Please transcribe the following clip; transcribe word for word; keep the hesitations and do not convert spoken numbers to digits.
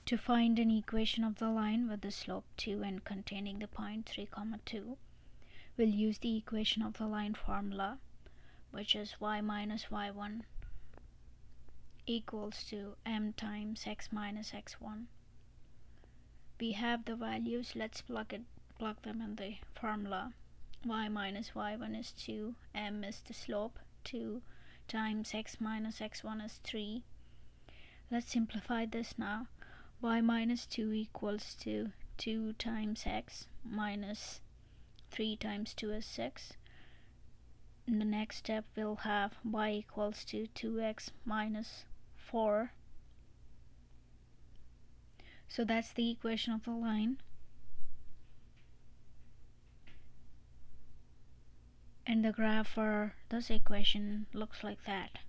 To find an equation of the line with the slope two and containing the point three comma two, we'll use the equation of the line formula, which is y minus y one equals to m times x minus x one. We have the values, let's plug it plug them in the formula. Y minus y one is two, m is the slope, two times x minus x one is three. Let's simplify this now. Y minus two equals to two times x minus three times two is six. In the next step we'll have y equals to two x minus four. So that's the equation of the line. And the graph for this equation looks like that.